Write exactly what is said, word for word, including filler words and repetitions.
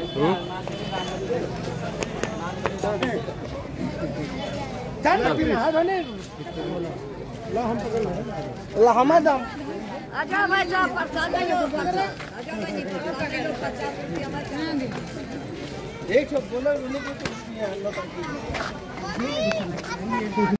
हम आजा भाई साहब प्रसाद लो आजा भाई पचास रुपया एक बोलो